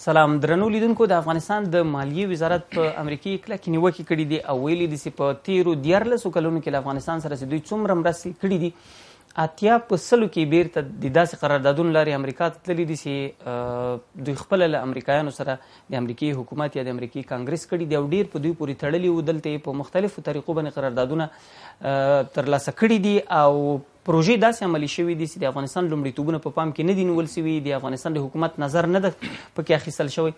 سلام درنو لیدونکو. د افغانستان د مالیې وزارت په امریکایي کلکې نیوکې کړي دي او ویلي دي چې په تیرو 14 کلونو کې له افغانستان سره چې دوی څومره مرستې کړي دي 80% کې بیرته د داسې قراردادونو لارې امریکا ته تللي دي چې دوی خپله له امریکایانو سره د امریکایي حکومت یا د امریکایي کانګرس کړي دي او ډیر په دوی پورې تړلي وو. دلته یې په مختلفو طریقو باندې قراردادونه ترلاسه کړي دي او پروژې داسې عملي شوي دي چې د افغانستان لومړیتوبونه په پام کې نه دي نیول سوي. د افغانستان د حکومت نظر نه ده پکې اخیستل شوی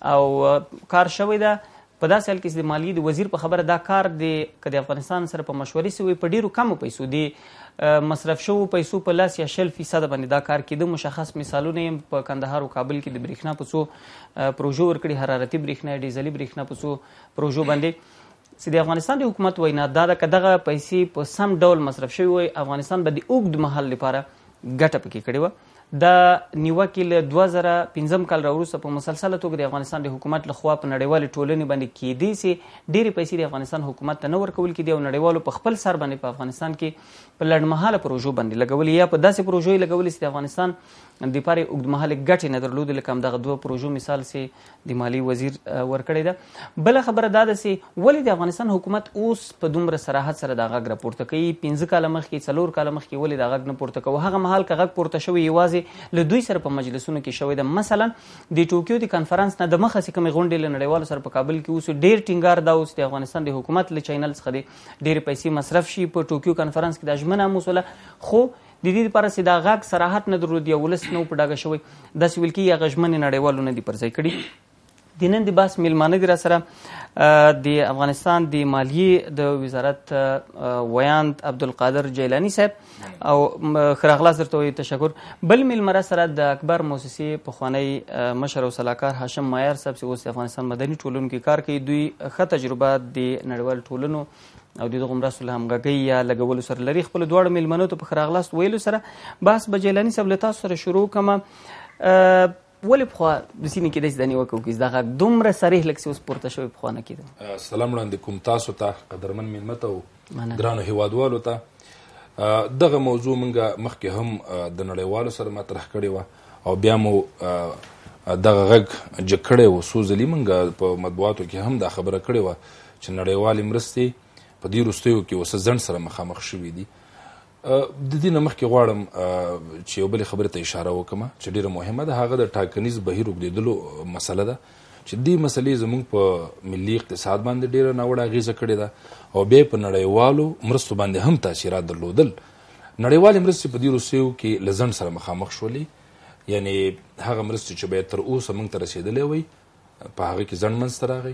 او کار شوی ده په داسې حال کې چې د مالیې د وزیر په خبره دا کار که د افغانستان سره په مشورې سوی په ډیرو کمو پیسو د مصرف شوو پیسو په 10 یا 0% باندې دا کار کېده. مشخص مثالونه یې په کندهار او کابل کې د برېښنا په څو پروژو ورکړي، حرارتي برېښنا، ډیزلي برېښنا په څو پروژو باندې چې د افغانستان د حکومت وینا دا ده که دغه پیسې په سم ډول مصرف شوي وای افغانستان به د اوږد مهال لپاره ګټه پکې کړې وه. دا نیوکې له 2015 کال راوروسته په مسلسله توګه د افغانستان د حکومت لخوا په نړیوالې ټولنې باندې کېدی چې ډېرې پیسې د افغانستان حکومت ته نه ورکول کېدي او نړیوالو په خپل سر باندې په افغانستان کې په لنډمهاله پروژو باندې لګولې یا په داسې پروژو یې لګولې چې د افغانستان دپاره یې اوږدمهالې ګټې نه درلودې، لکه همدغه 2 پروژو مثال چې د مالیې وزیر ورکړی ده. بله خبره دا ده چې ولې د افغانستان حکومت اوس په دومره صراحت سره دا غږ راپورته کوي؟ 15 کاله مخکې 4 کاله مخکې ولې دا غږ نه پورته کوو؟ هغه مهال که غږ پورته شوی یوازې له دوی سره په مجلسونو کې شوی ده. مثلا د ټوکیو د کنفرانس نه دمخه چې کومې غونډې له نړیوالو سره په کابل کې اوس ډېر ټینګار دا اوس د افغانستان د حکومت له چینل څخه ډېرې پیسې مصرف شي. په ټوکیو کنفرانس کې دا ژمنه هم وسوله، خو د دې لپاره چې دا غږ صراحت نه درلود یا ولس نه و په ډاګه شوی، داسې ویل کېږي هغه ژمنې نړیوالو نه دي پر ځای کړي. د نن د بحث میلمانه دي را سره د افغانستان د مالیې د وزارت ویاند عبدالقادر جیلاني صاحب او ښه راغلاست درته وایو، تشکر. بل میلمه را سره د اکبر موسسې پخوانی مشر او سلاکار هاشم مایار صاحب چې اوس د افغانستان مدني ټولنو کې کار کوي. دوی ښه تجربه د نړیوالو ټولنو او د دغو مرستو له همغږۍ یا لګولو سره لري. خپلو دواړو میلمنو ته په ښه راغلاست ویلو سره بحث به جیلاني صاحب له تاسو سره شروع کړم. ولې پخوا د سیمې کېدای چې دا نیوکه وکړي چې دا غږ دومره صریح لکه چې اوس پورته شوی پخوا نه کېده؟ سلام وړاندې کوم تاسو ته، قدرمن میلمه ته او ګرانو هیوادوالو ته. دغه موضوع موږ مخکې هم د نړیوالو سره مطرح کړې وه او بیا مو دغه غږ جګ کړی و. څو ځلې موږ په مطبوعاتو کې هم دا خبره کړې وه چې نړیوالې مرستې په دې وروستیو کې اوس ځنډ سره مخامخ شوي دي. د دې نه مخکې غواړم چې یو بلې خبرې ته اشاره وکړم چې ډېره مهمه ده. هغه د ټاکنیز بهیر اوږدېدلو مسله ده چې دې مسلې زموږ په ملي اقتصاد باندې ډېره ناوړه اغېزه کړې ده او بیا په نړیوالو مرستو باندې هم تاثیرات درلودل. نړیوالې مرستې په دې وروستیو کې له ځنډ سره مخامخ شولې، یعنې هغه مرستې چې باید تر اوسه موږ ته رسېدلی وی په هغه کې ځنډ منځته راغی.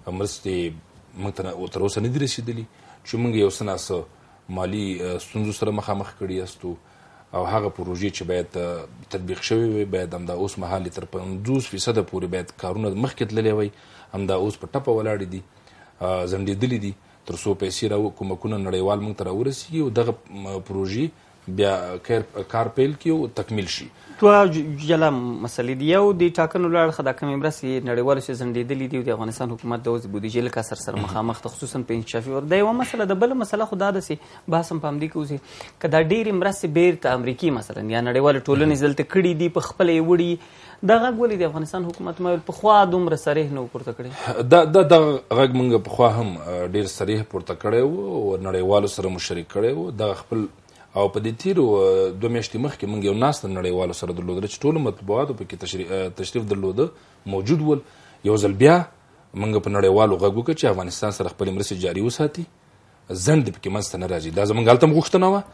مرستې موږ ته تر اوسه نه دي رسېدلي چې موږ یو څه ناڅه مالي ستونزو سره مخامخ کړي یاستو او هغه پروژې چې باید تطبیق شوي وي باید همدا اوس مهال تر 50% پورې باید کارونه مخکې تللی وی، همدا اوس په ټپه ولاړې دي، ځنډېدلي دي تر څو پیسې کومکونه نړیوال موږ ته راورسېږي او دغه پروژې بیا کار پیل کړي او تکمیل شي. دوه جلا مسلې دي. یو د ټاکنو له اړخه دا کومې مرستې نړیوالو چې ځنډېدلي دي او د افغانستان حکومت د اوس د بودیجې له کسر سره مخامخ ده، خصوصا په انکشافي ور. دا یوه مسله ده. بله مسله خو دا ده چې بحث هم په همدې کې اوسي که دا ډېرې مرستې بیرته امریکې مثلا یا نړیوالې ټولنې دلته کړي دي، په خپله یې وړي، دا غږ ولې د افغانستان حکومت ما ویل پخوا دومره صریح نه و پورته کړی؟ دغه غږ موږ پخوا هم ډېر صریح پورته کړی و او نړیوالو سره مو شریک کړی و. دغه خپل او په دې تیرو 2 میاشتې مخکې موږ یو ناسته نړیوالو سره درلودله چې ټولو مطبوعاتو پکې تشریف درلوده موجود ول. یو ځل بیا موږ په نړیوالو غږ وکړو چې افغانستان سره خپلې مرستې جاري وساتي، ځنډ دې پکې منځته نه راځي. دا زموږ هلته هم غوښتنه وه،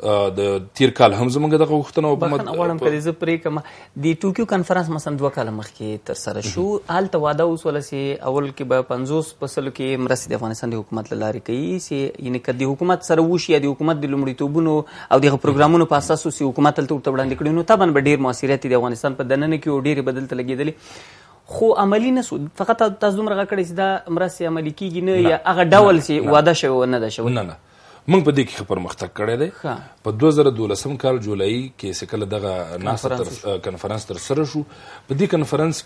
د تیر کال هم زموږ دغه غوښتنه وه. بخښنه غواړم که زه پرې کړم. د ټوکیو کنفرانس مثلا 2 کاله مخکې ترسره شو، هلته واده وسوله چې اول کې به 50% کې مرستې د افغانستان د حکومت له لارې کوي، چې یعنې که د حکومت سره وشي یا د حکومت د لومړیتوبونو او دغه پروګرامونو په اساس چې حکومت هلته ورته وړاندې کړي نو طبعا به ډېر مؤثریت د افغانستان په دننه کې او ډېرې به دلته لګېدلې، خو عملي نه سو. فقط تاسو دومره غږ کړی چې دا مرستې عملي کېږي نه یا هغه ډول چې واده شوی و نه ده شوی؟ نه موږ په دې کې ښه پرمختګ کړی دی. په 2012 کال جولای کې چې کله دغه ناسته کنفرانس ترسره شو، په دې کنفرانس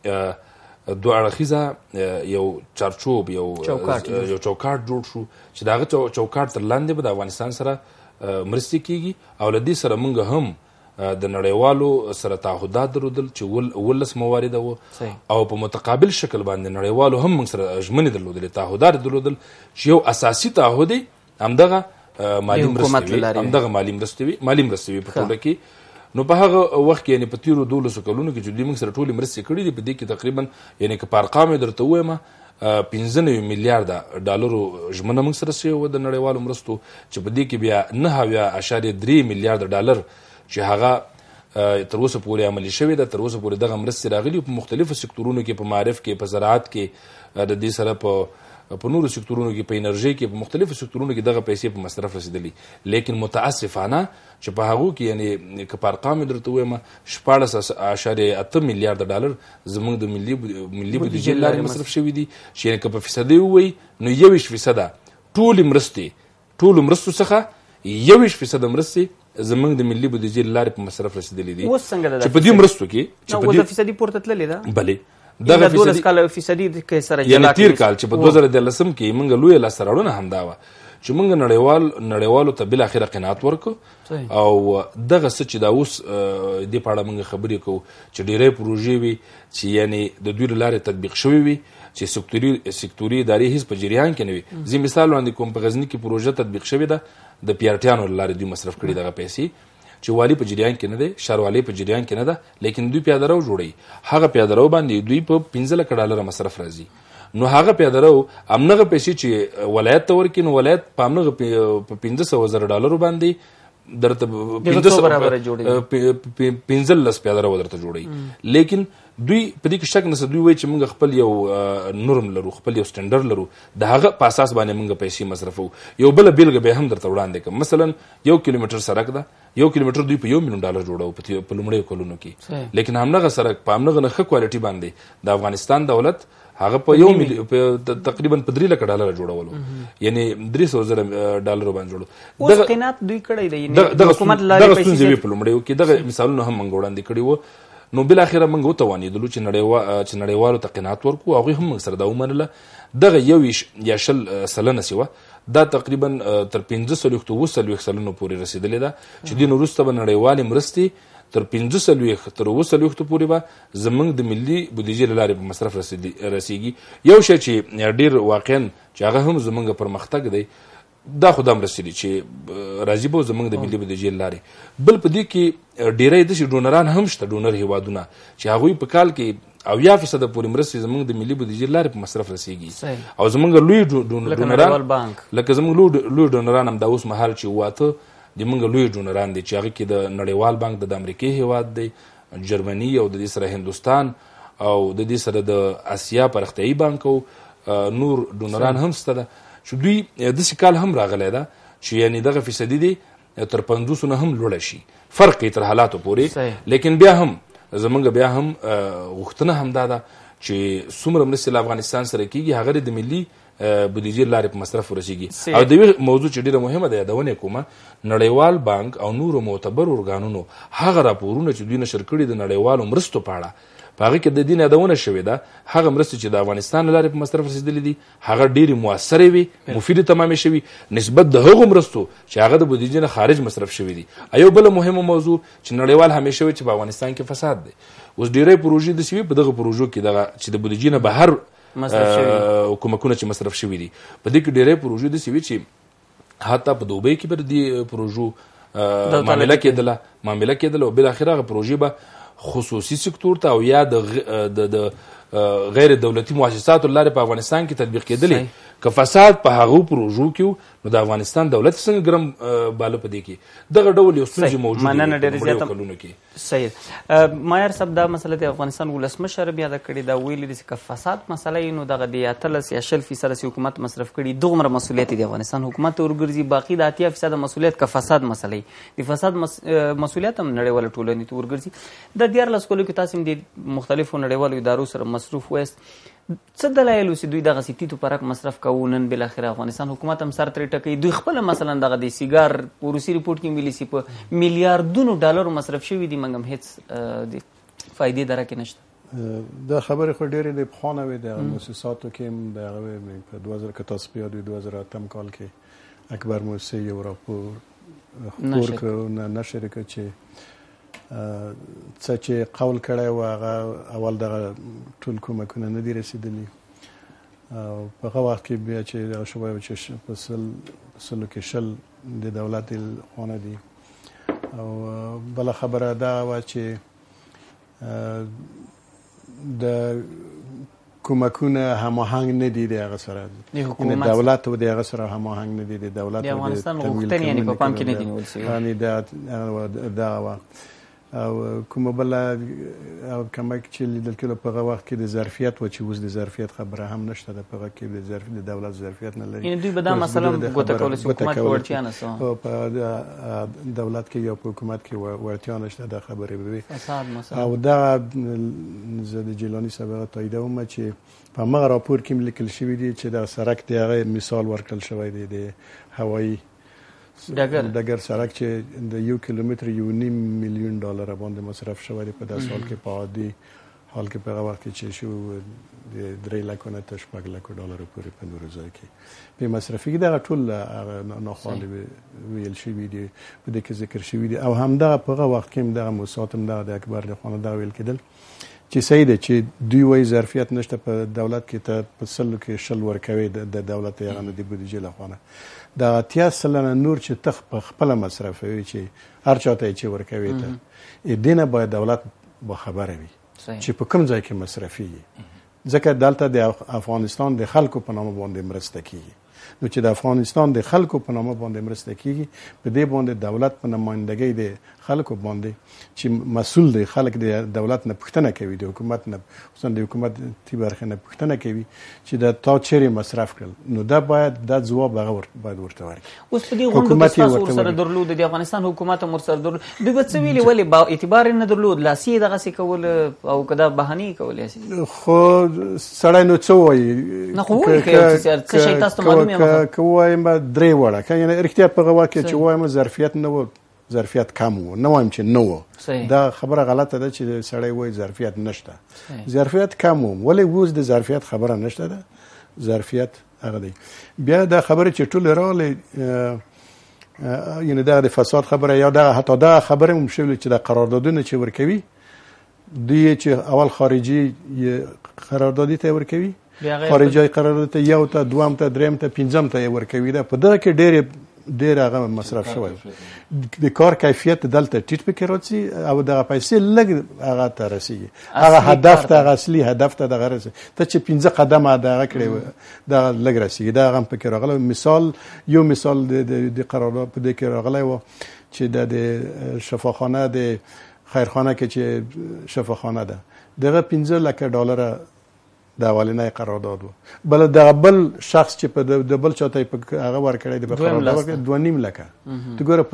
کې 2 اړخیزه یو چارچوب یو چوکاټ جوړ شو چې د هغه چوکاټ تر لاندې به د افغانستان سره مرستې کېږي او له دې سره موږ هم د نړیوالو سره تعهدات درلودل چې 18 موارد وو او په متقابل شکل باندې نړیوالو هم موږ سره ژمنې درلودلې، تعهدات درلودل چې یو اساسي تعهد همدغه مالي مرستې وي په ټوله کې. نو په هغه وخت کې یعنې په تیرو 12 کلونو کې چې دوی موږ سره ټولې مرستې کړي دي، په دې کې تقریبا یعنې که په ارقام یې درته ووایم 95 میلیارده ډالرو ژمنه موږ سره شوې وه د نړیوالو مرستو، چې په دې کې بیا 9.3 میلیارده ډالر چې هغه تر اوسه پورې عملي شوې ده. تر اوسه پورې دغه مرستې راغلي په مختلفو سکتورونو کې، په معارف کې، په زراعت کې، د دې سره په نورو سکتورونو کې، په انرژۍ کې، په مختلفو سکتورونو کې دغه پیسې په مصرف رسېدلي. لیکن متاسفانه چې په هغو کې یعنې که په ارقام یې درته ووایم 14.8 میلیارده ډالر زموږ د ملي بودیجې لارې مصرف شوي دي، چې یعنې که په فیصدۍ ووایي نو 21% ټولو مرستو څخه 21% مرستې زموږ د ملي بودیجې لارې په مصرف رسېدلي دي. اوس څنګه ده چې په دې مرستو کې چې فیصدي پورته تللې ده؟ بلې دغه 12 کال فیصدي کې سره یعنې تیر کال چې په 2013 کې موږ لویه لاسته راوړنه همدا وه چې موږ نړیوالو ته بالاخره قناعت ورکړو او دغه څه چې دا اوس دې په اړه موږ خبرې کوو چې ډېری پروژې وي چې یعنې د دوی له لارې تطبیق شوي وي، چې سکتوري ادارې هیڅ په جریان کې نه وي. زه مثال وړاندې کوم، په غزني کې پروژه تطبیق شوې ده، د پیارټیانو له لارې دوی مصرف کړي دغه پیسې، چې والي په جریان کې نه دی، ښاروالۍ په جریان کې نه ده، لیکن دوی پیاده رو جوړوي. هغه پیاده رو باندې دوی په 15 لکه ډالره مصرف راځي. نو هغه پیاده رو همنغه پیسې چې ولایت ته ورکړي، نو ولایت په همنغه په 15,000 ډالرو باندې درته 15 پیاده رو درته جوړوي. لیکن دوی په دې کې شک نشته، دوی وایي چې موږ خپل یو نورم لرو، خپل یو سټنډرډ لرو، د هغه په اساس باندې موږ پیسې مصرفوو. یو بله بیلګه به هم درته وړاندې کړم. مثلا 1 کیلومتر سړک ده، 1 کیلومتر دوی په 1 میلیون ډالر جوړو په لومړیو کلونو کې، لیکن همدغه سړک په همدغه نه ښه کوالټي باندې د افغانستان دولت هغه په تقریبا په 3 لکه ډالر جوړولو، یعنی 300,000 ډالر باندې جوړو. اوس قناعت دوی کړی دی، یعنی حکومت لارې پیسې په لومړیو کې دغه مثالونه هم موږ وړاندې کړي وو. نو بالاخره موږ وتوانېدلو چې نړیوالو ته قناعت ورکړو، هغوی هم موږ سره دا ومنله. دغه 1 سلنه سوه دا تقریبا تر 15-20 سلنو پورې رسېدلې ده، چې دې نه وروسته به نړیوالې مرستې تر 15 پورې به زموږ د ملي بودیجې له لارې په مصرف رسیږي. یو شی چې ډېر واقعا چې هغه هم زموږ پرمختګ دی، دا خو دا مرستې دي چې راځي به زموږ د ملي بودیجې له لارې. بل په دې کې ډېری داسې ډونران هم شته، ډونر هیوادونه چې هغوی په کال کې 80% پورې مرستې زموږ د ملي بودیجې له لارې په مصرف رسیږي. او زموږ لوی ډونران لکه زموږ لوی ډونران هم دا اوس مهال چې واته د موږ لوی ډونران دي، چې هغه کې د نړیوال بانک د امریکې هیواد دی، جرمني، او د دې سره هندوستان، او د دې سره د اسیا پرختیایي بانک او نور ډونران هم شته. چې دوی داسې کال هم راغلی ده چې یعنې دغه فیصدي دی تر 50 نه هم لوړه شي، فرق یې تر حالاتو پورې. لیکن بیا هم زمونږ غوښتنه همدا ده چې څومره مرستې له افغانستان سره کېږي هغه د ملي بودیجې لارې په مصرف ورسیږي. او د یوې موضوع چې ډېره مهمه ده یادونه کومه، نړیوال بانک او نورو معتبر ارګانونو هغه راپورونه چې دوی نشر کړي د نړیوالو مرستو په اړه، په هغه کې د دې یادونه شوې ده هغه مرستې چې د افغانستان له لارې په مصرف رسېدلې دي هغه ډېرې مؤثرې وي، مفیدې تمامې شوي نسبت د هغو مرستو چې هغه د بودیجې نه خارج مصرف شوي دي. یو بله مهمه موضوع چې نړیوال همیشه وي چې په افغانستان کې فساد دی. اوس ډېری پروژې داسې وي په دغه پروژو کې دغه چې د بودیجې نه بهر کومکونه چې مصرف شوي دي، په دې کې ډېری پروژې داسې وي چې حتی په دوبۍ کې به د دې پروژو معامله کېدله او بالاخره هغه پروژې به خصوصي سکتور ته او یا د غیر دولتي مؤسساتو لارې په افغانستان کې تطبیق کېدلې. که فساد په هغو پروژو کې نو د افغانستان دولت څنګه ګرم باله په دې کې دغه ډول یو ستونزې موجود دي. صحیح. مایر صاحب دا مسله د افغانستان ولسمشر بیا د کړي دا ویلي دي چې که فساد مسله یې نو دغه د 18 یا 20% حکومت مصرف کړي دومره مسؤلیت د افغانستان حکومت ورګرځي، باقي د 80% مسؤلیت که فساد مسله د فساد مسؤلیت هم نړیواله ټولنې ته ورګرځي. د 14 کلو کې تاسو د مختلفو نړیوالو ادارو سره مصروف وایست، څه دلایل اوس دوی دغه سیتیتو پرک مصرف کوو نن بالاخره افغانستان حکومت هم سر ترې ټکوي؟ دوی خپله مثلا دغه د سیګار روسي ریپورټ کې ویلي چې په میلیاردونو ډالرو مصرف شوي دي، موږ هم هېڅ د فایدې درکې نشته. دا خبرې خو ډېرې د پخوا نه وې، د مؤسساتو کې هم د هغه په 2000 که تاسو په یاد وي 2008 کال کې اکبر موسی یو راپور خپور کړ نشر کړ چې څه چې قول کړی و هغه اول دغه ټول کومکونه نه دي رسېدلي او په هغه وخت کې بیا چې دغه شوی و چې په سلو کې 20 د دولت خونه دي او بله خبره دا وه چې د کومکونه هماهنګ نه دي د هغه سره یعنې دولت و د هغه سره هماهنګ نه دي د دولت د افغانستان غوښتنې یعنې په پام کې نه دي نیول شوي دغه وه او کومه بله کمک چې لیدل کېدو په هغه وخت کې د ظرفیت و چې اوس د ظرفیت خبره هم نشته ده په هغه کې د دولت ظرفیت نه لري یعنې دوی به دا مثلا ګوته کولی شي حکومت په وړتیا نه څه په دولت کې یا په حکومت کې وړتیا نشته دا خبرې به وي او دغه زه د جیلاني صاحب هغه تاییدوم چې په همغه راپور کې هم لیکل شوي دي چې دغه سړک د هغه مثال ورکړل شوی دی د هوایي ډګر سړک چې د 1 کیلومتر $1.5 میلیون باندې مصرف شوی دی په داسې حال کې په عادي حال کې په هغه وخت کې چې شو د 3 لکو نه تر 6 لکو ډالرو پورې په نورو ځای کې په مصرفي کې دغه ټول ناخوالې ویل شوي دي په دې کې ذکر شوي دي او همدغه په هغه وخت کې هم دغه موسسات هم دغه د اکبر لخوا دغه ویل کېدل چې صحیح ده چې دوی وایي ظرفیت نشته په دولت کې ته په سلو کې 20 ورکوي د دولت هغه نه د بودیجې لخوا نه د 80% نور چې ته په خپله مصرفوي چې هر چاته یې چې ورکوي ته دې نه باید دولت باخبره وي چې په کوم ځای کې مصرفیږي ځکه دلته د افغانستان د خلکو په نامه باندې مرسته کیږي نو چې د افغانستان د خلکو په نامه باندې مرسته کیږي په دې باندې دولت په نمائندګۍ د خلکو باندې چې مسؤل دی خلک د دولت نه پوښتنه کوي د حکومت نه خصوصا د حکومت تی برخه نه پوښتنه کوي چې دا تا چیرې مصرف کړل نو دا باید دا ځواب هغه باید ورته ورکړي اوس په دې غونډه کې تاسو ورسره درلود د افغانستان حکومت هم ورسره درلود دوی به څه ویلي ولې با اعتبار نه درلود لاسي دغسې کول او که دا بهانې کولې خو سړی نو څه وایي نه خو وایي که څه شی تاسو ته معلوم یم که ووایم 3 وړه که یعنې رښتیا په هغه وخت کې چې ووایم ظرفیت نه و ظرفیت کم و نه وایم چې نه و دا خبره غلطه ده چې سړی وایي ظرفیت نشته ظرفیت کم و ولې اوس د ظرفیت خبره نشته ده ظرفیت هغه دی بیا دا خبره چې ټول راغلی یعنې دغه د فساد خبره یا دغه حتی دغه خبره هم شوي چې د قراردادونه چې ورکوي دوی چې اول خارجي قراردادي ته ورکوي خارجي قرارداد ته یو ته دوم ته دریم ته پنځم ته ورکوي دا په دغه کې ډېر هغه مصرف شوی د کار کیفیت دلته ټیټ پکې راځي او دغه پیسې لږ هغه ته رسیږي هغه هدف ته هغه اصلي هدف ته دغه رسي ته چې 15 قدمه دغه کړی دا لږ رسیږي دا هم پکې راغلی یو مثال د قرارداد په دې کې راغلی و چې د شفاخانه د خیرخانه کې چې شفاخانه ده دغه 15 لک ډالر د اولنۍ قرارداد و بل دغه بل شخص چې په د بل چاته هغه ورکړی د قرارداد 2.5 لکه ته ګوره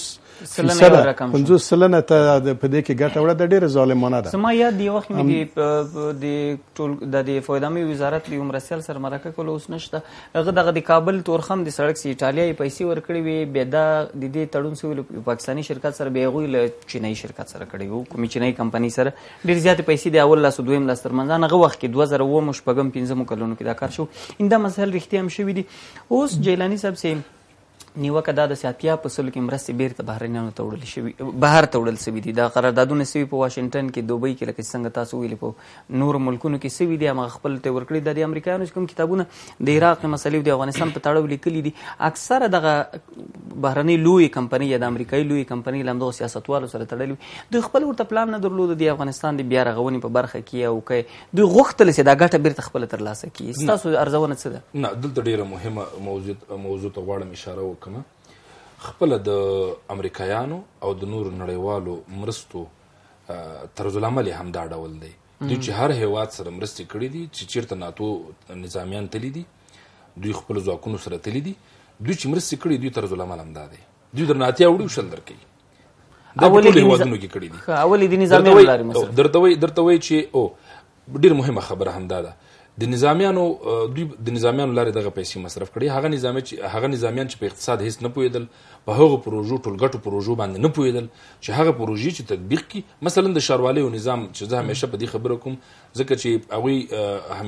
50 سلنه ته په دې کې ګټه وړه د ډېره ظالمانه ده زما یاد دی وخت مې د ټول د فایدامي وزارت له مرسل سره مرکه کول اوس نشته هغه دغه د کابل تورخم د سړک سي ایټالیا پیسې ورکړي وي بیا د دې تړون سوي پاکستاني شرکت سره به غوي له چینایي شرکت سره کړي وو کومي چینایي کمپنی سره ډېر زیات پیسې د اول لاس دویم لاس ترمنځ هغه وخت کې 2009 شپږم 15 کلونو کې دا کار شو انده مسایل رښتیا هم شوي دي اوس جیلانی صاحب سي نیوکه دا د ساتیا په سلو کې مرستې بیرته بهرنیانو ته وړل شوي بهر ته وړل شوي دي دا قراردادونه سوي په واشنګټن کې دوبۍ کې لکه څنګه تاسو ویلي په نورو ملکونو کې سوي دي هماغه خپل ته ورکړي د امریکایانو کوم کتابونه د عراق مسلې د افغانستان په تړاو لیکلي دي اکثره دغه بهرنۍ لوی کمپنۍ یا د امریکایي لوی کمپنۍ له همدغو سیاستوالو سره تړلي دوی خپل ورته پلان نه درلود د افغانستان د بیا رغونې په برخه کې او که دوی غوښتل چې دا ګټه بیرته خپله ترلاسه کړي ستاسو ارزونه څه ده نه دلته ډېره مهمه موضوع ته غواړم اشاره وکړم خپله د امریکایانو او د نورو نړیوالو مرستو طرز العمل هم دا ډول دی دوی چې هر هیواد سره مرستې کړي دي چې چیرته ناتو نظامیان تللي دي دوی خپلو ځواکونو سره تللي دي دوی چې مرستې کړي دوی طرز العمل هم دا دی دوی درنه اتیا وړي شل درکوي دا په ټولو هیوادونو کې کړي دي اولې د نظامیانو لارې مصرف درته وایي چې ډېر مهمه خبره هم دا ده د نظامیانو دوی د نظامیانو لارې دغه پیسې مصرف کړي هغه نظامیان چې په اقتصاد هیڅ نه پوهېدل په هغو پروژو ټولګټو پروژو باندې نه پوهېدل چې هغه پروژې چې تطبیق کړي مثلا د ښاروالۍ نظام چې زه همیشه په دې خبره کوم ځکه چې هغوی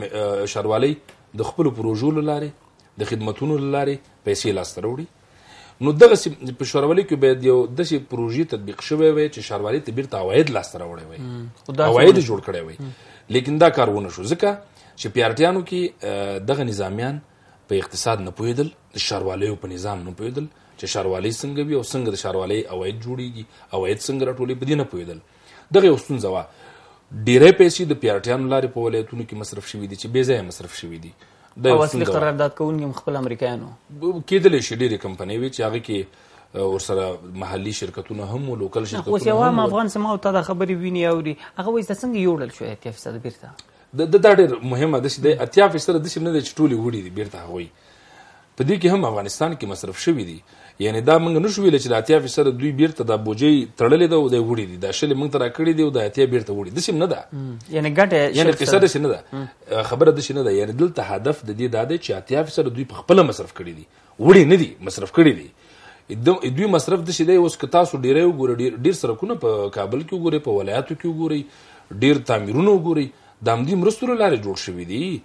ښاروالۍ د خپلو پروژو له لارې د خدمتونو له لارې پیسې لاسته راوړي نو دغسې په ښاروالۍ کې باید یو داسې پروژې تطبیق شوی وی چې ښاروالۍ ته بیرته عواید لاسته راوړی وی، عواید جوړ کړی وی، لیکن دا کار ونه شو ځکه چې په ارټیانو کې دغه نظامیان په اقتصاد نه پوهېدل، د ښاروالیو په نظام نه پوهېدل چې ښاروالۍ څنګه وي او څنګه د ښاروالۍ عواید جوړېږي، عواید څنګه راټولوي، په دې نه پوهېدل. دغه یو ستونزه وه. ډېری پیسې د پی ار ټیانو لارې په ولایتونو کې مصرف شوي دي چې بې ځایه مصرف شوي دي. او اصلي قرارداد کوونکي هم خپل امریکایانو کېدلی شي، ډېرې کمپنۍ وي چې هغه کې ورسره محلي شرکتونه هم و، لوکل شرکتونه هم. اوس یو عام افغان زما او تا دا خبرې ویني اوري، هغه وایي دا څنګه یوړل شو 80% بیرته؟ دا ډېر مهمه داسې دی. 80% داسې نه دی چې ټولې وړي دي بیرته هغوی. په دې کې هم افغانستان کې مصرف شوي دي. یعنی دا موږ نشو ویلی چې د 80% دوی بیرته دا بوجۍ تړلې ده او دی وړي دي، دا شلې موږ ته راکړي دي او د 80 بیرته وړي، داسې نه ده. یعنی ګټه یعنی قصه داسې نه ده، خبره داسې نه ده. یعنی دلته هدف د دې دا دی چې 80% دوی په خپله مصرف کړي دي، وړي نه دي، مصرف کړي دي. دوی مصرف داسې دی. اوس که تاسو ډېری وګورئ، ډېر سړکونه په کابل کې وګورئ، په ولایاتو کې وګورئ، ډېر تعمیرونه وګورئ، د همدې مرستو له لارې جوړ شوي دي،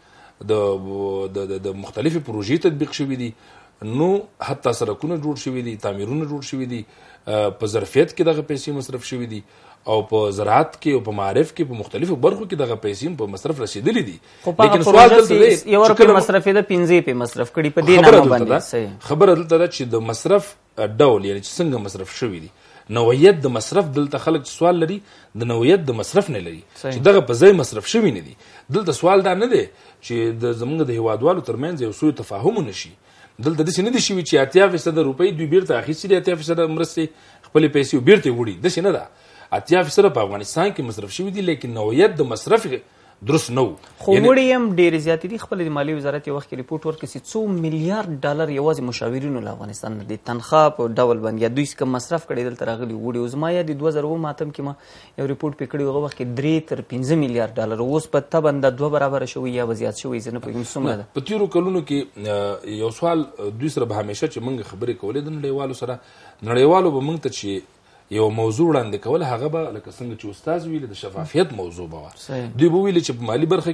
د مختلفې پروژې تطبیق شوي دي. نو حتی سړکونه جوړ شوي دي، تعمیرونه جوړ شوي دي، په ظرفیت کې دغه پیسې مصرف شوي دي، او په زراعت کې او په معارف کې په مختلفو برخو کې دغه پیسې په مصرف رسیدلې دي. لیکن سوال دلته دی یو روپۍ مصرف ده 15 په مصرف کړي په دې نامه باندې. خبره دلته ده چې د مصرف ډول یعنی چې څنګه مصرف شوي دي، نوعیت د مصرف. دلته خلک سوال لري د نوعیت د مصرف نه لري چې دغه په ځای مصرف شوي نه دي. دلته سوال دا نه دی چې زمونږ د هیوادوالو ترمنځ یو سوء تفاهم نشي. دلته داسې نه دي شوي چې 80% روپۍ دوی بیرته اخیستي دي، 80% مرستې خپلې پیسې بیرته وړي، داسې نه ده. 80% په افغانستان کې مصرف شوي دي، لیکن نوعیت د مصرف درست نه و. خو وړي هم ډېرې زیاتې دي. خپل د مالیې وزارت یو وخت کې ریپورټ ورکړ چې 2 میلیارډ ډالر یوازې مشاورینو له افغانستان نه د تنخواه په ډول باندې یا دوی کوم مصرف کړی دلته راغلي وړي. اوس ما یاد 2009 کې ما یو ریپورټ پې کړی، هغه وخت کې 3 تر 5 میلیارډ ډالر، اوس په طبعا د 2 برابره شوي یا زیات شوي، زه نه پوهېږم څومره ده. په تېرو کلونو کې یو سوال دوی سره به همیشه چې موږ خبرې کولې د نړیوالو سره، نړیوالو به موږ ته چې یو موضوع وړاندې کول، هغه به لکه څنګه چې استاد ویلي د شفافیت موضوع به وه. دوی به ویلي چې په مالي برخه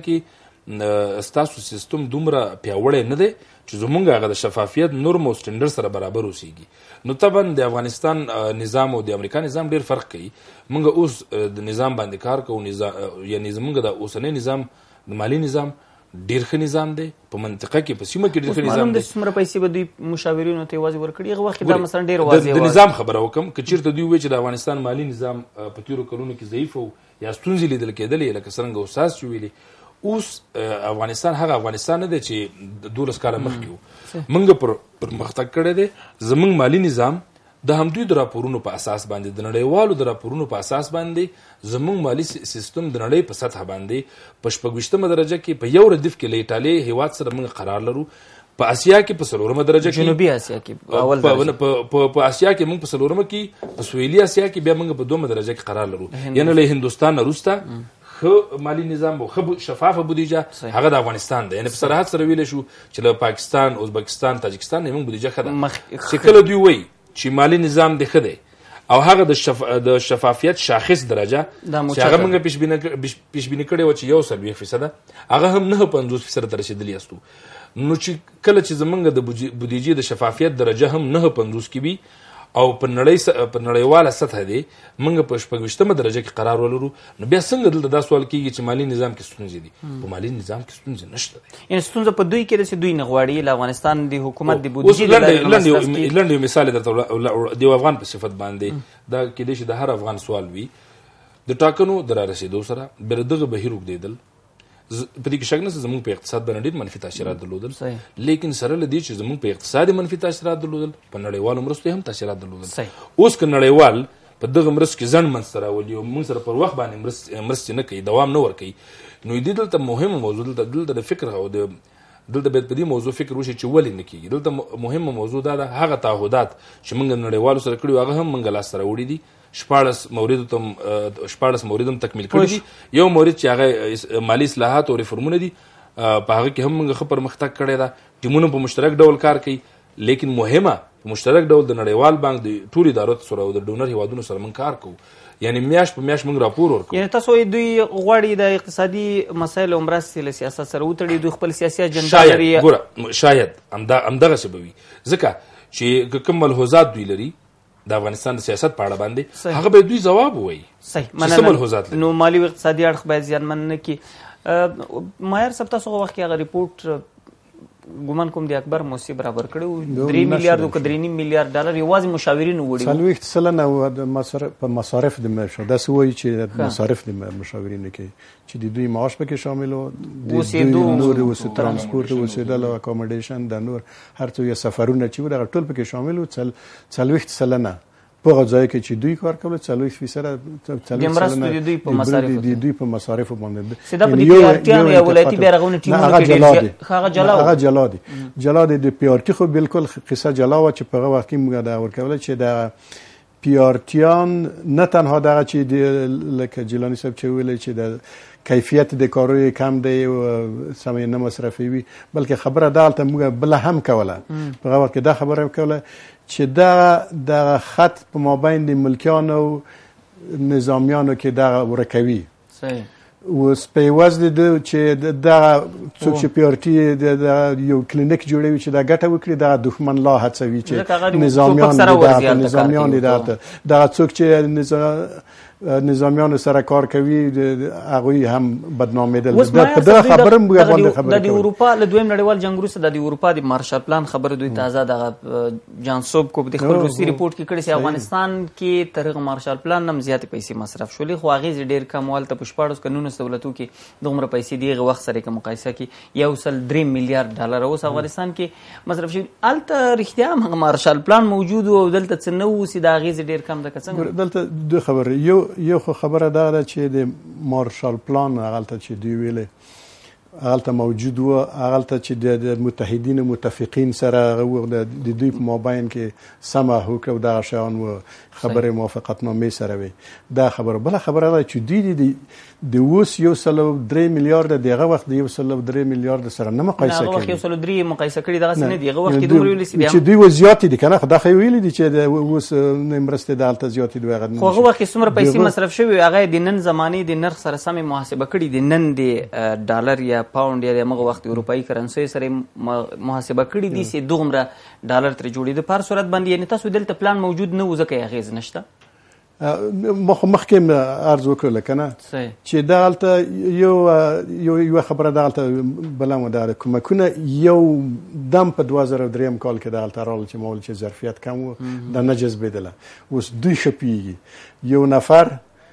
کې ستاسو سیستم دومره پیاوړی نه دی چې زمونږ هغه د شفافیت نورم او سټنډرډ سره برابر اوسیږي. نو طبعا د افغانستان نظام او د امریکا نظام ډېر فرق کوي. موږ اوس د نظام باندې کار کوو، یعنی زمونږ د اوسنی نظام د مالي نظام ډېر ښه نظام دی په منطقه کې، په سیمه کې ډېر ښه نظام دی. څومره پیسې به دوی مشاورینو ته یوازې ورکړي؟ هغه وخت دا مثلا ډېر واضح د نظام خبره وکړم. که چېرته دوی وایي چې د افغانستان مالي نظام په تېرو کلونو کې ضعیف و یا ستونزې لیدل کېدلې، لکه څرنګه استاد چې ویلي، اوس افغانستان هغه افغانستان نه دی چې 12 کاله مخکې و. موږ پرمختګ کړی دی. زموږ مالي نظام د همدوی د راپورونو په اساس باندې، د نړیوالو د راپورونو په اساس باندې زموږ مالي سیستم د نړۍ په سطح باندې په 26مه درجه کې په یو ردیف کې له ایټالیا هیواد سره موږ قرار لرو. په اسیا کې په 4مه درجه کې، جنوبي اسیا کې اول درجه، په اسیا کې موږ په 4مه کې، په سویلي اسیا کې بیا موږ په 2مه درجه کې قرار لرو. یعنی له هندوستان نه وروسته ښه مالي نظام او ښه شفافه بودیجه هغه د افغانستان ده. یعنی په صراحت سره ویلی شو چې له پاکستان، ازبکستان، تاجکستان نه موږ بودیجه ښه ده. چې کله دوی وایي چې مالي نظام دې ښه دی او هغه د شفافیت شاخص درجه چې هغه موږ پیشبیني کړې وه چې 140%، هغه هم 59% ته رسېدلي یاستو. نو چې کله چې زمونږ د بودیجې د شفافیت درجه هم 59 کې وي او په نړیواله سطح دی موږ په 26مه درجه کې قرار ولرو، نو بیا څنګه دلته دا سوال کېږي چې مالي نظام کې ستونزې دي؟ په مالي نظام کې ستونزې نشته دی. یعنې ستونزه په دوی کې ده چې دوی نه غواړي له افغانستان د حکومت د بودیجې لنډ یو مثال درته د یو افغان په صفت باندې، دا کېدای شي د هر افغان سوال وي. د ټاکنو د رارسېدو سره بیا دغه بهیر اوږدېدل، په دې کې شک نشته زموږ په اقتصاد باندې ډېر منفي تاثیرات درلودل، لیکن سره له دې چې زموږ په اقتصاد منفي تاثیرات درلودل، په نړیوالو مرستو هم تاثیرات درلودل. اوس که نړیوال په دغه مرستو کې ځنډ منځته راولي او موږ سره پر وخت باندې مرستې نه کوي، دوام نه ورکوي، نو دې دلته مهمه موضوع دلته د فکر او دلته باید په دې موضوع فکر وشي چې ولې نه کېږي. دلته مهمه موضوع دا ده هغه تعهدات چې موږ نړیوالو سره کړي هغه هم موږ لاسته راوړي دي. 14 مورد هم تکمیل کړي دي. یو مورد چې هغه مالي اصلاحات او ریفورمونه دي، په هغه کې هم موږ ښه پرمختګ کړی ده. ټیمونه په مشترک ډول کار کوي، لیکن مهمه په مشترک ډول د نړیوال بانک د ټولو ادارو سره او د ډونر هیوادونو سره موږ کار کوو. یعنی میاشت په میاشت موږ راپور ورکوو. یعنی تاسو وایي دوی غواړي د اقتصادي مسایلو مرستې له سیاست سره وتړي، دوی خپل سیاسي اجنډا لري. ګوره شاید همدغسې به وي، ځکه چې که کوم ملحوظات دوی لري د افغانستان د سیاست په اړه باندې هغه به دوی ځواب ووایي. صحیح مننه. نو مالي او اقتصادي اړخ باید زیانمن نه کړي. ماهر صاحب تاسو هغه وخت کې هغه ریپورټ ګومان کوم د اکبر موسی برابر کړو 3 میلیارډ او 3.5 میلیارډ ډالر یوازې مشاورینو وړي 40% د مصارف د مشاور دا سوي چې مصارف د مشاورینو کې چې د دوی معاش پکې شامل وو د نور او ترانسپورت او سیدل او اکوموډیشن د نور هر څه یې سفرونه چې دا ټول پکې شامل وو 40% په ځای کې چې دوی کار کول 40% د مرستو د دوی په مصارف باندې سیده په دې ارتیان یا ولایتي بیرغونه ټیمونه کې هغه جلا دي د پی آر ټی خو بالکل قصه جلا و چې په هغه وخت کې موږ دا ورکول چې د پی آر ټیان نه تنها دغه چې لکه جیلانی صاحب چې ویل چې د کیفیت د کاروي کم دی او سمې نه مصرفي وي بلکې خبره دالته موږ بل هم کوله په هغه وخت کې دا خبره کوله چې دا خط په مابین د ملکیانو او نظامیانو کې دا ورکوي. صحیح. اوس په وځ د چې دا څوک چې پی آر ټی د یو کلینیک جوړوي چې دا ګټه وکړي دا دښمن لا هڅوي چې نظامیان دا څوک چې نظامیانو سره کار کوي هغه هم بدنامیدل دا خبره موږ باندې خبره د اروپا له دویم نړیوال جنگ وروسته د اروپا د مارشال پلان خبره دوی تازه د جانسوب کو د خپل روسي ریپورت کې کړي چې افغانستان کې ترغه مارشال پلان نم زیات پیسې مصرف شولې خو هغه ډیر کم والته پښپاړوس قانون دولتو کې دومره پیسې دیغه وخت سره کې مقایسه کې 1.3 میلیارډ ډالر اوس افغانستان کې مصرف شي الته رښتیا هم مارشال پلان موجود او دلته څه نو سي دا غیز ډیر کم د څنګه دلته د خبره یو خبره ده چې د مارشال پلان هغه چې دی ویلې هغه موجود و هغه چې د متحدین متفقین سره د دوی په مابین کې سمه هوکړه د شان و خبره موافقتنامه سره وي دا خبره بل خبره ده چې دوی د اوس 1.3 میلیارډ دغه وخت د 1.3 میلیارډ سره نه مقایسه کوي هغه 1.3 مقایسه کړي دغه نه دیغه وخت دومره ویل سي چې دوی زیات دي کنه خدای خو ویل دي چې د اوس مرسته د الته زیات دي هغه خو هغه وخت څومره پیسې مصرف شوی هغه د نن زماني د نرخ سره سم محاسبه کړي د نن د ډالر یا پاوند یا دغه وخت اروپאי کرنسي سره محاسبه کړي دي چې دومره ډالر تر جوړې د پر صورت باندې یعنی تاسو دلته پلان موجود نه وځکه هغه نشته مخکې عرض وکړل کنه چې دالته یو خبره دالته بلم د کومکونه یو دم په 2003 کال کې دالته رال چې مول چې ظرفیت کم و د نجز بدله اوس دوی شپې یو نفر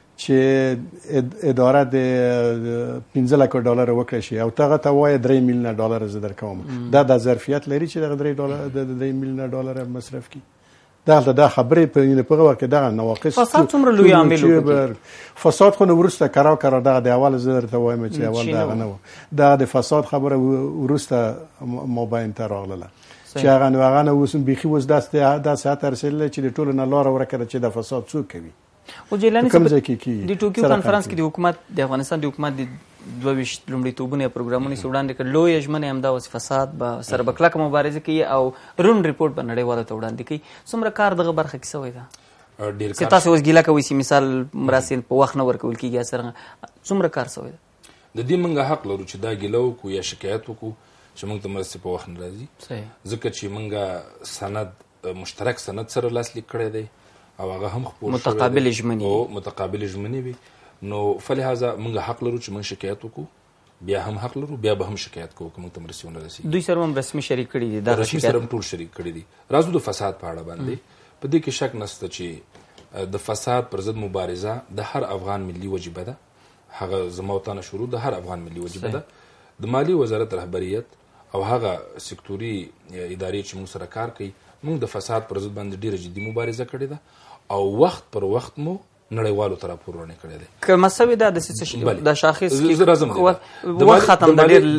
چې اداره د 15 لک ډالر وکړي شي او تاغه ته وای 3 میلیون ډالر زه درکوم دا د ظرفیت لري چې د 3 میلیون ډالر مصرف کی دا خبرې په وخت کې دا نواقص فساد څومره لوی عامل وکړي فساد خو ورسته کرا د اول زر ته وایم چې اول دا نه دا د فساد خبره ورسته مابین ته راغله چې هغه نه اوس بيخي وس د ساعت رسېدل چې د ټولو نه لار ورکړه چې د فساد څوک کوي او جیلانی صاحب د ټوکیو کانفرنس کې د حکومت د افغانستان د حکومت د 22 لومړیتوبونه پروګرامونه وړاندې کړ لوی ژمنه همدا اوس فساد به سره بکلک مبارزه کوي او رون ریپورت به نړیواله ته وړاندې کوي څومره کار دغه برخه کې سوی ده ډیر کار تاسو اوس ګیله کوي چې مثال مراسل په وخت نه ورکول کیږي سره څومره کار سوی ده د دې منګه حق لرو چې دا ګیله وکړو یا شکایت وکړو چې موږ ته مرسته په وخت نه راځي ځکه چې موږ سند مشترک سند سره لاسلیک کړی دی او هغه هم خپل متقابل ژمنې وي نو فلهذا موږ حق لرو چې موږ شکایت وکړو بیا هم حق لرو بیا به هم شکایت کوو کوم ته مرسته ونه رسي دوی سره هم رسمي شریک کړي دي دا رسمي سره ټول شریک کړي دي راځو د فساد په اړه باندې په دې کې شک نشته چې د فساد پر ضد مبارزه د هر افغان ملي وجیبه ده هغه زموتانه شروع د هر افغان ملي وجیبه ده د مالی وزارت رهبریت او هغه سکتوري ادارې چې موږ سره کار کوي موږ د فساد پر ضد باندې ډیره جدي مبارزه کړې ده او وخت پر وخت مو نړیوالو ته راپورونه کړی دی که مسوي دا د څه د شاخص کې وخت ختم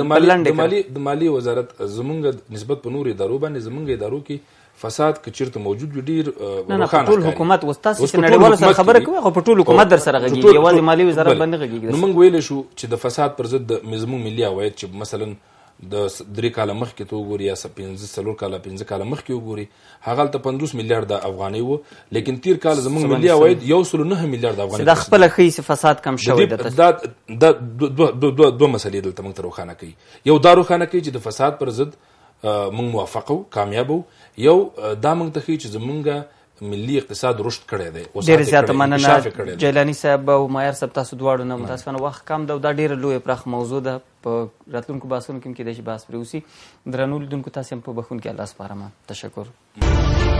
د مالی وزارت زمونږ نسبت په نور ادارو باندې زمونږ ادارو کې فساد که چیرته موجود وي ډیر روښانه ټول حکومت وستاسو چې نړیوالو سره خبره کوي خو په ټول حکومت در سره غږیږي یوازې مالی وزارت باندې غږیږي نو موږ ویلی شو چې د فساد پر ضد زموږ ملي عواید چې مثلا د 3 کاله مخکې ته وګوري یا 15 کاله مخکې وګوري هغه ته 50 میلیارډ افغانۍ وو لیکن تیر کال زموږ ملي عواید 1.9 میلیارډ افغانۍ د خپل خې فساد کم شوی دا دوه مسلې دلته موږ ته روښانه کوي یو دا روښانه کوي چې د فساد پر ضد موږ موفق وو کامیاب وو یو دا موږ ته ښیي چې زمونږ ملي اقتصاد رشد کړی دی ډېره زیاته مننه جیلاني صاحب او مایر صاحب تاسو دواړو نه متاسفانه وخت کم ده او دا ډېره لویه پراخه موضوع ده په راتلونکو بحثونو کې هم کیدای شي بحث پرې وسي درنو لیدونکو تاسې هم په بخښونکي الله سپارم تشکر